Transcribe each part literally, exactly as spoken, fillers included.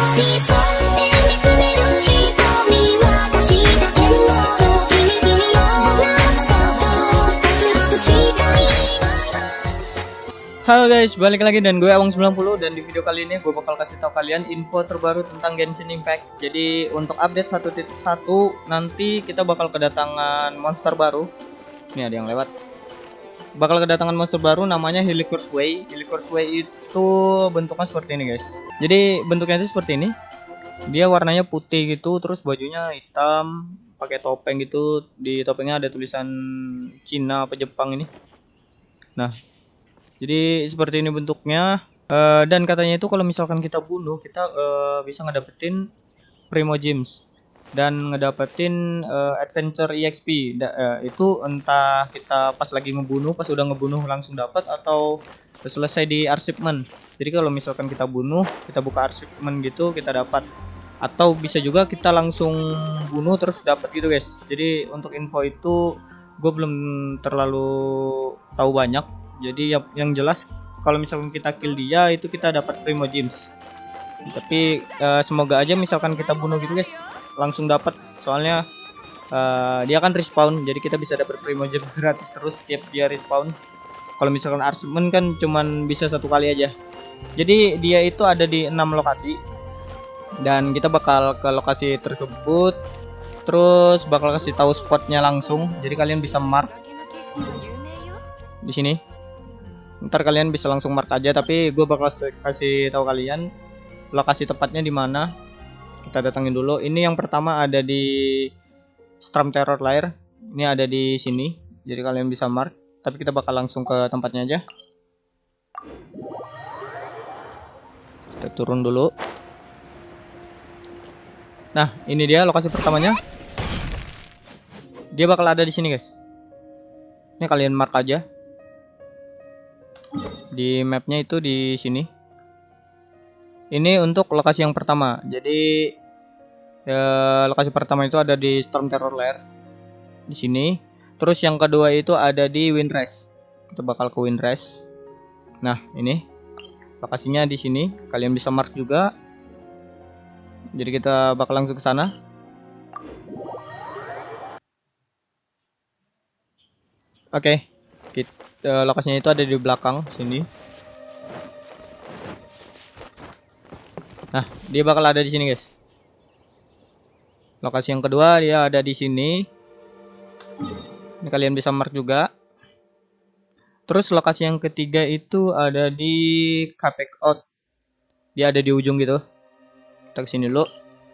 Halo guys, balik lagi dan gue Awang sembilan puluh, dan di video kali ini gue bakal kasih tahu kalian info terbaru tentang Genshin Impact. Jadi untuk update satu titik satu nanti kita bakal kedatangan monster baru. Ini ada yang lewat. Bakal kedatangan monster baru namanya Helicourse Way. Helicourse Way itu bentuknya seperti ini guys. Jadi bentuknya itu seperti ini. Dia warnanya putih gitu, terus bajunya hitam, pakai topeng gitu. Di topengnya ada tulisan Cina apa Jepang ini. Nah, jadi seperti ini bentuknya, uh, dan katanya itu kalau misalkan kita bunuh, kita uh, bisa ngedapetin Primo Gems dan ngedapetin uh, Adventure E X P. Da, uh, itu entah kita pas lagi ngebunuh, pas udah ngebunuh langsung dapat, atau selesai di achievement. Jadi kalau misalkan kita bunuh, kita buka achievement gitu, kita dapat. Atau bisa juga kita langsung bunuh terus dapat gitu guys. Jadi untuk info itu gue belum terlalu tahu banyak. Jadi yang, yang jelas kalau misalkan kita kill dia itu kita dapat Primo Gems. Tapi uh, semoga aja misalkan kita bunuh gitu guys langsung dapat. Soalnya uh, dia kan respawn, jadi kita bisa dapat Primo Gems gratis terus setiap dia respawn. Kalau misalkan achievement kan cuman bisa satu kali aja. Jadi dia itu ada di enam lokasi dan kita bakal ke lokasi tersebut. Terus bakal kasih tahu spotnya langsung. Jadi kalian bisa mark di sini. Ntar kalian bisa langsung mark aja, tapi gue bakal kasih tahu kalian lokasi tepatnya di mana. Kita datangin dulu. Ini yang pertama ada di Storm Terror Lair. Ini ada di sini. Jadi kalian bisa mark. Tapi kita bakal langsung ke tempatnya aja. Kita turun dulu. Nah, ini dia lokasi pertamanya. Dia bakal ada di sini, guys. Ini kalian mark aja. Di mapnya itu di sini. Ini untuk lokasi yang pertama. Jadi ya, lokasi pertama itu ada di Storm Terror Lair di sini. Terus yang kedua itu ada di Windrise. Kita bakal ke Windrise. Nah, ini lokasinya di sini. Kalian bisa mark juga. Jadi kita bakal langsung ke sana. Oke. Kita, lokasinya itu ada di belakang sini. Nah, dia bakal ada di sini, guys. Lokasi yang kedua dia ada di sini. Ini kalian bisa mark juga. Terus lokasi yang ketiga itu ada di Capex Out. Dia ada di ujung gitu. Kita kesini dulu.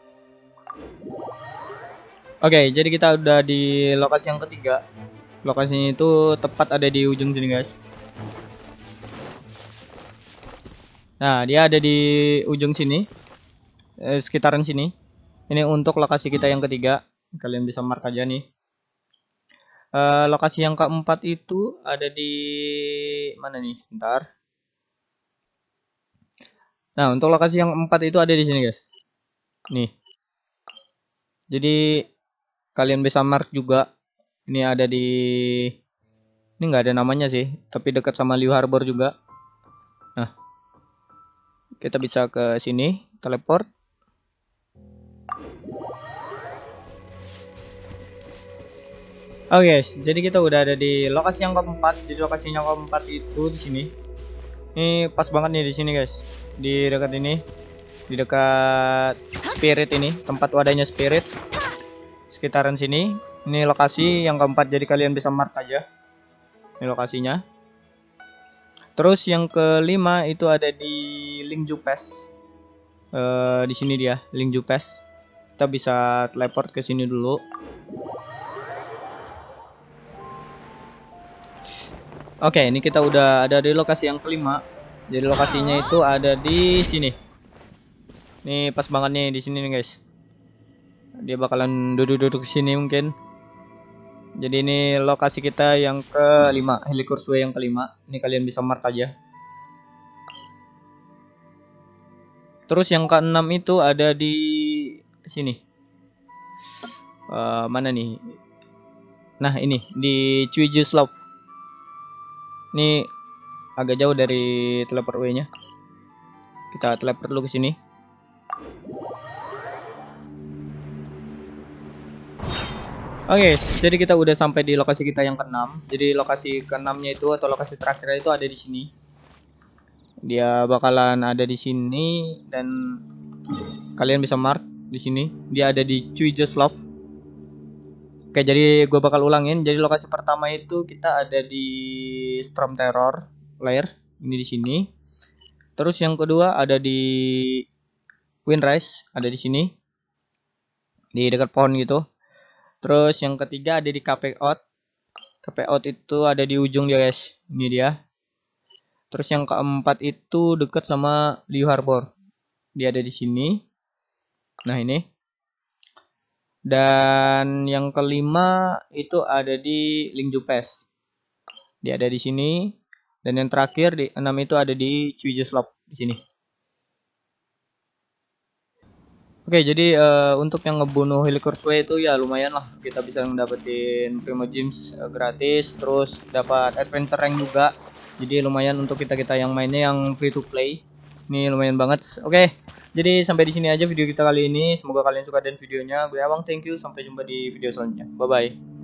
Oke, jadi kita udah di lokasi yang ketiga. Lokasinya itu tepat ada di ujung sini, guys. Nah, dia ada di ujung sini, eh, sekitaran sini. Ini untuk lokasi kita yang ketiga. Kalian bisa mark aja nih. Eh, lokasi yang keempat itu ada di mana nih? Sebentar. Nah, untuk lokasi yang keempat itu ada di sini, guys. Nih. Jadi kalian bisa mark juga. Ini ada di, ini nggak ada namanya sih, tapi dekat sama Liu Harbor juga. Nah, kita bisa ke sini, teleport. Oke, guys, jadi kita udah ada di lokasi yang keempat. Jadi lokasi yang keempat itu di sini. Ini pas banget nih di sini, guys. Di dekat ini, di dekat spirit ini, tempat wadahnya spirit. Sekitaran sini. Ini lokasi yang keempat, jadi kalian bisa mark aja. Ini lokasinya. Terus yang kelima itu ada di Lingju Pass. Uh, di sini dia, Lingju Pass. Kita bisa teleport ke sini dulu. Oke, ini kita udah ada di lokasi yang kelima. Jadi lokasinya itu ada di sini. Nih pas banget nih di sini nih, guys. Dia bakalan duduk-duduk ke sini mungkin. Jadi ini lokasi kita yang kelima, Helicourse Way yang kelima. Ini kalian bisa mark aja. Terus yang keenam itu ada di sini. Uh, mana nih? Nah, ini di Chuiju Slope. Ini agak jauh dari teleport way-nya. Kita teleport dulu ke sini. Oke, jadi kita udah sampai di lokasi kita yang keenam. Jadi lokasi keenamnya itu atau lokasi terakhir itu ada di sini. Dia bakalan ada di sini dan kalian bisa mark di sini. Dia ada di Cuijeslov. Oke, jadi gue bakal ulangin. Jadi lokasi pertama itu kita ada di Storm Terror Lair. Ini di sini. Terus yang kedua ada di Windrise, ada di sini. Di dekat pohon gitu. Terus yang ketiga ada di Cafe Out. Cafe Out itu ada di ujung dia guys. Ini dia. Terus yang keempat itu dekat sama Liu Harbor. Dia ada di sini. Nah ini. Dan yang kelima itu ada di Lingju Pass. Dia ada di sini. Dan yang terakhir di enam itu ada di Cuijeslov di sini. Oke, jadi uh, untuk yang ngebunuh Helicorsway itu ya lumayan lah. Kita bisa ngedapetin Primo Gems uh, gratis, terus dapat adventure rank juga. Jadi lumayan untuk kita-kita yang mainnya yang free to play. Ini lumayan banget. Oke, jadi sampai di sini aja video kita kali ini. Semoga kalian suka dengan videonya. Gue Awang, thank you. Sampai jumpa di video selanjutnya. Bye bye.